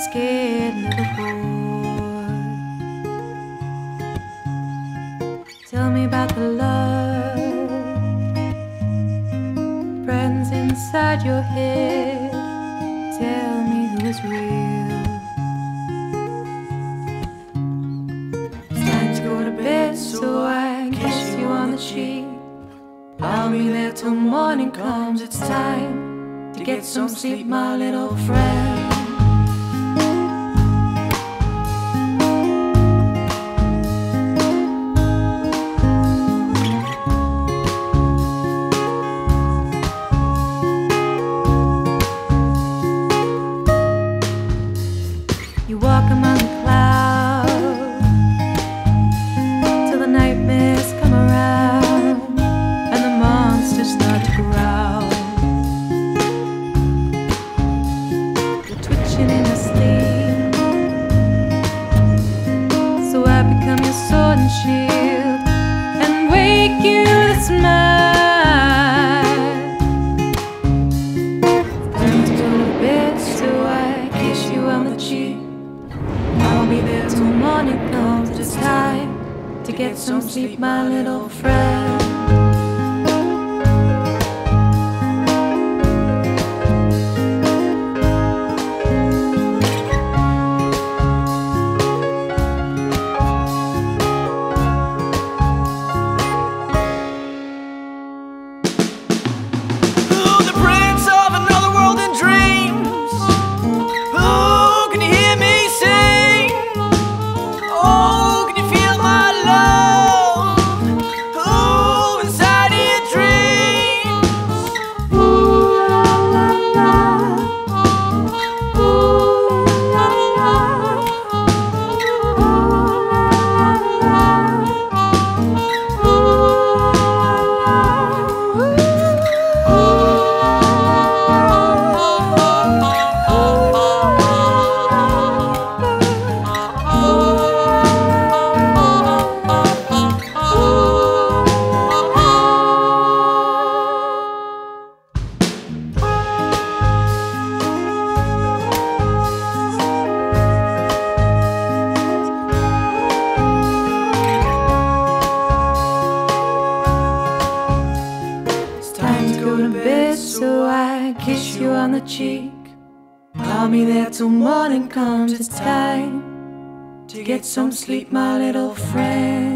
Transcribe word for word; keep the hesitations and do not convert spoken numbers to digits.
scared little boy. Tell me about the love, friends inside your head. Tell me who is real. It's time to go to bed, so I kiss you on the cheek. I'll be there till morning comes. It's time to get some sleep, my little friend. You walk among the clouds till the nightmares come around and the monsters start to growl. You're twitching in your sleep, so I become your sword and shield and wake you to smile. Time to go to bed, so I kiss you on the cheek. I'll be there till morning comes. It's time to get some sleep, my little friend. Some sleep, my little friend.